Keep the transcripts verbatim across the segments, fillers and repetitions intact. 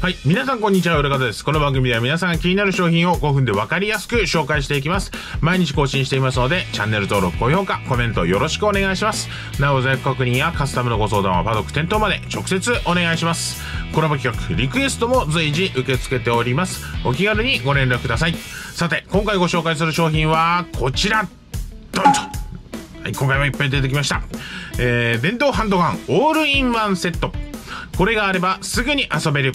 はい。皆さんこんにちは、浦方です。この番組では皆さんが気になる商品をごふんでわかりやすく紹介していきます。毎日更新していますので、チャンネル登録、高評価、コメントよろしくお願いします。なお、在庫確認やカスタムのご相談はパドック店頭まで直接お願いします。コラボ企画、リクエストも随時受け付けております。お気軽にご連絡ください。さて、今回ご紹介する商品はこちら。ドンと。はい、今回もいっぱい出てきました。えー、電動ハンドガンオールインワンセット。これがあればすぐに遊べる。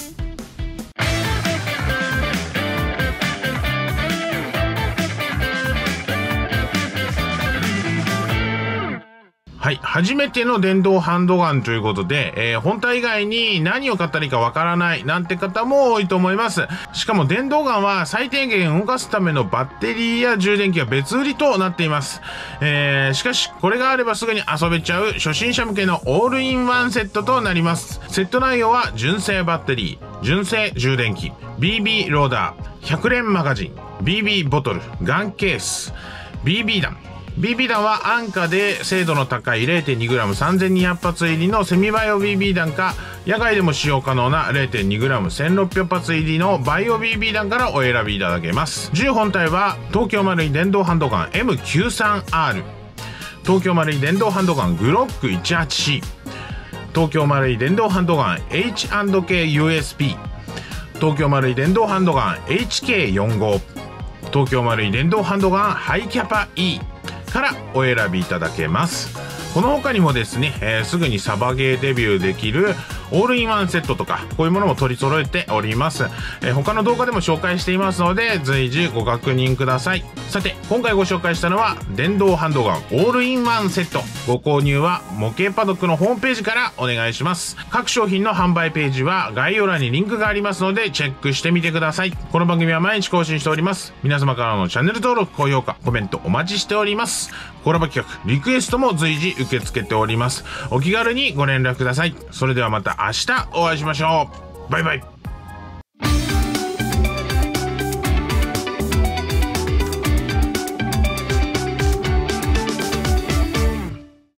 はい。初めての電動ハンドガンということで、えー、本体以外に何を買ったらいいかわからないなんて方も多いと思います。しかも電動ガンは最低限動かすためのバッテリーや充電器は別売りとなっています。えー、しかし、これがあればすぐに遊べちゃう初心者向けのオールインワンセットとなります。セット内容は純正バッテリー、純正充電器、ビービー ローダー、ひゃく連マガジン、ビービー ボトル、ガンケース、ビービー 弾、ビービー 弾は安価で精度の高い れいてんにグラムさんぜんにひゃく発入りのセミバイオ ビービー 弾か、野外でも使用可能な れいてんにグラムせんろっぴゃく発入りのバイオ ビービー 弾からお選びいただけます。銃本体は東京マルイ電動ハンドガン エムきゅうじゅうさんアール、東京マルイ電動ハンドガングロック じゅうはちシー、東京マルイ電動ハンドガン エイチアンドケーユーエスピー、東京マルイ電動ハンドガン エイチケーよんじゅうご、東京マルイ電動ハンドガンハイキャパ Eからお選びいただけます。この他にもですね、えー、すぐにサバゲーデビューできるオールインワンセットとか、こういうものも取り揃えております。えー、他の動画でも紹介していますので、随時ご確認ください。さて、今回ご紹介したのは、電動ハンドガンオールインワンセット。ご購入は模型パドックのホームページからお願いします。各商品の販売ページは概要欄にリンクがありますので、チェックしてみてください。この番組は毎日更新しております。皆様からのチャンネル登録、高評価、コメントお待ちしております。コラボ企画、リクエストも随時受け付けております。お気軽にご連絡ください。それではまた明日お会いしましょう。バイバイ。